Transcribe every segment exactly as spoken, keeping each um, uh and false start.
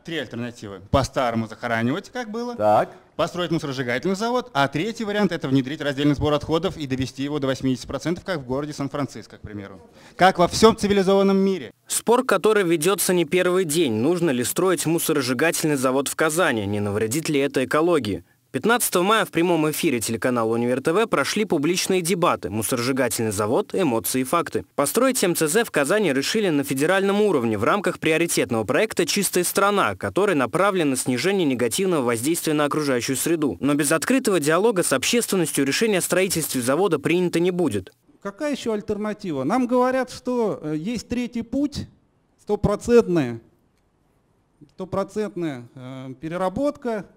три альтернативы. По-старому захоранивать, как было. Так. Построить мусоросжигательный завод. А третий вариант – это внедрить раздельный сбор отходов и довести его до восьмидесяти процентов, как в городе Сан-Франциско, к примеру. Как во всем цивилизованном мире. Спор, который ведется не первый день. Нужно ли строить мусоросжигательный завод в Казани? Не навредит ли это экологии? пятнадцатого мая в прямом эфире телеканала «Универ ТВ» прошли публичные дебаты «Мусоросжигательный завод. Эмоции и факты». Построить эм цэ зэ в Казани решили на федеральном уровне в рамках приоритетного проекта «Чистая страна», который направлен на снижение негативного воздействия на окружающую среду. Но без открытого диалога с общественностью решение о строительстве завода принято не будет. Какая еще альтернатива? Нам говорят, что есть третий путь, стопроцентная, стопроцентная э, переработка.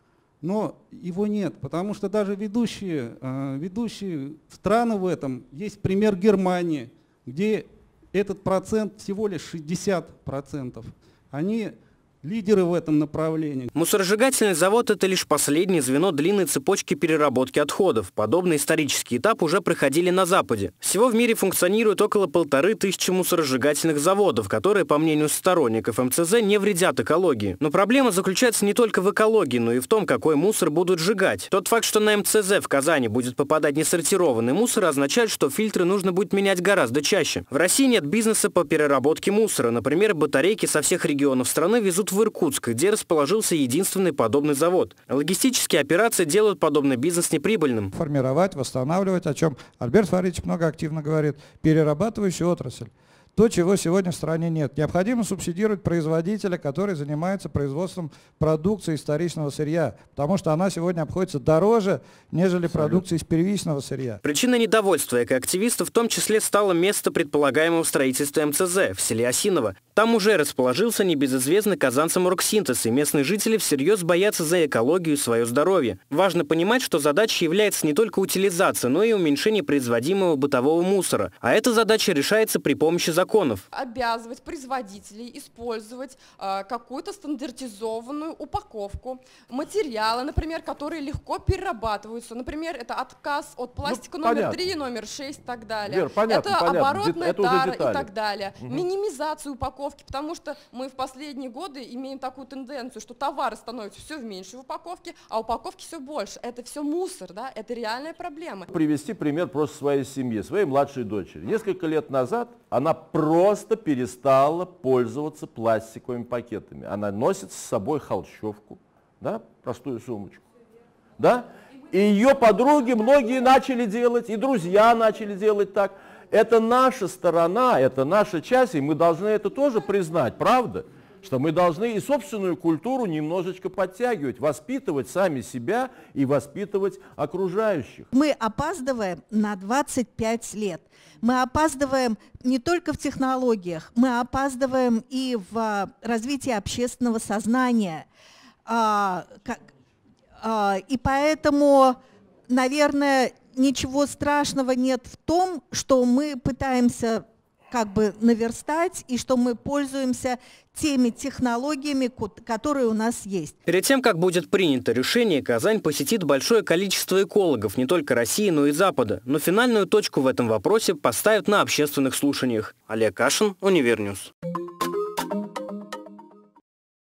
Но его нет, потому что даже ведущие, ведущие страны в этом, есть пример Германии, где этот процент всего лишь шестьдесят процентов. Они лидеры в этом направлении. Мусоросжигательный завод – это лишь последнее звено длинной цепочки переработки отходов. Подобный исторический этап уже проходили на Западе. Всего в мире функционирует около полторы тысячи мусоросжигательных заводов, которые, по мнению сторонников эм цэ зэ, не вредят экологии. Но проблема заключается не только в экологии, но и в том, какой мусор будут сжигать. Тот факт, что на эм цэ зэ в Казани будет попадать несортированный мусор, означает, что фильтры нужно будет менять гораздо чаще. В России нет бизнеса по переработке мусора. Например, батарейки со всех регионов страны везут в Иркутск, где расположился единственный подобный завод. Логистические операции делают подобный бизнес неприбыльным. Формировать, восстанавливать, о чем Альберт Фаридович много активно говорит, перерабатывающая отрасль. То, чего сегодня в стране нет. Необходимо субсидировать производителя, который занимается производством продукции из вторичного сырья, потому что она сегодня обходится дороже, нежели продукция из первичного сырья. Причиной недовольства экоактивистов в том числе стало место предполагаемого строительства эм цэ зэ в селе Осиново. Там уже расположился небезызвестный казанцам Оргсинтез, и местные жители всерьез боятся за экологию и свое здоровье. Важно понимать, что задачей является не только утилизация, но и уменьшение производимого бытового мусора. А эта задача решается при помощи законов. Обязывать производителей использовать э, какую-то стандартизованную упаковку, материалы, например, которые легко перерабатываются. Например, это отказ от пластика ну, номер три, номер шесть и так далее. Вер, понятно, это понятно. оборотная это тара и так далее. Угу. Минимизацию упаковки, потому что мы в последние годы имеем такую тенденцию, что товары становятся все в меньшей упаковке, а упаковки все больше. Это все мусор, да? Это реальная проблема. Привести пример просто своей семьи, своей младшей дочери. Несколько лет назад она просто перестала пользоваться пластиковыми пакетами. Она носит с собой холщовку, да, простую сумочку. Да? И ее подруги многие начали делать, и друзья начали делать так. Это наша сторона, это наша часть, и мы должны это тоже признать, правда? Что мы должны и собственную культуру немножечко подтягивать, воспитывать сами себя и воспитывать окружающих. Мы опаздываем на двадцать пять лет. Мы опаздываем не только в технологиях, мы опаздываем и в развитии общественного сознания. И поэтому, наверное, ничего страшного нет в том, что мы пытаемся как бы наверстать и что мы пользуемся теми технологиями, которые у нас есть. Перед тем, как будет принято решение, Казань посетит большое количество экологов не только России, но и Запада. Но финальную точку в этом вопросе поставят на общественных слушаниях. Олег Кашин, Универньюз.